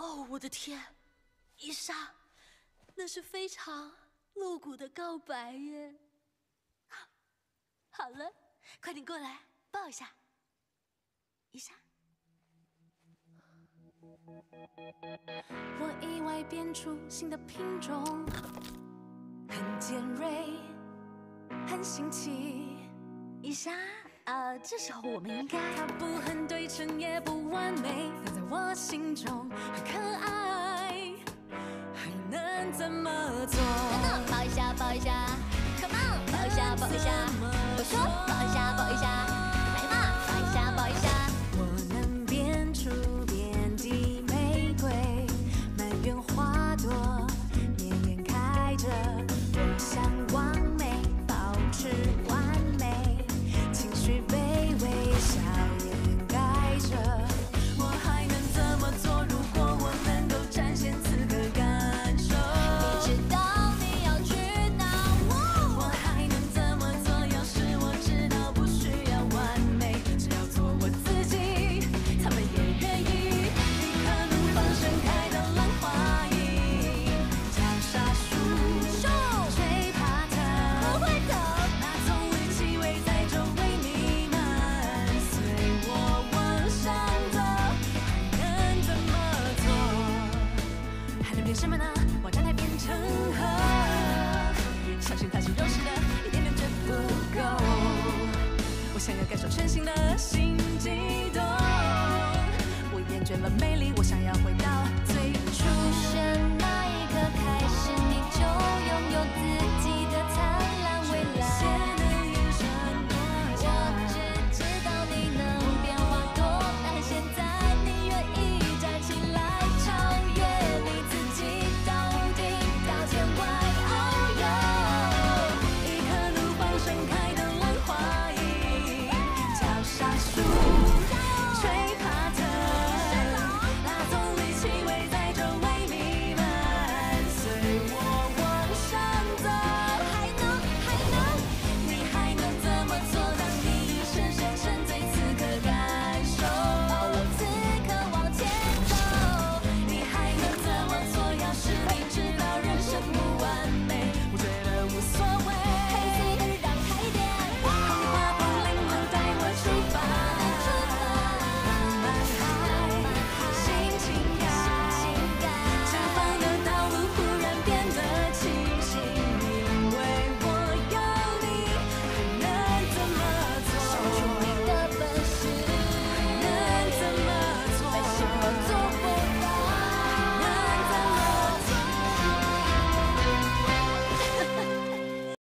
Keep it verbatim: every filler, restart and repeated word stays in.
哦，我的天，伊莎，那是非常露骨的告白耶！好了，快点过来抱一下，伊莎。 我意外变出新的品种，很尖锐，很新奇。 伊莎，呃，这时候我们应该…… 它不很对称，也不完美，但在我心中很可爱，还能怎么做？ 等等，抱一下，抱一下 ，Come on， 抱一下，抱一下，我说抱一下，抱一下，来嘛，抱一下，抱一下。 我能变出遍地玫瑰，满园花朵绵延开着，我想完美，保持完美，情绪被微笑掩盖着。我还能怎么做？如果我能够展现此刻感受， 你知道你要去哪？ 我还能怎么做？要是我知道不需要完美，只要做我自己，他们也愿意。你可能放盛开的浪花影，像沙树，最怕疼， 不会疼。 那丛绿气味在周围弥漫，随我往上走，还能怎么做？还能变什么呢？往站台变成河，相信它是柔实的，一点点绝不够。我想要感受全新的新悸动，我厌倦了美丽，我想要回到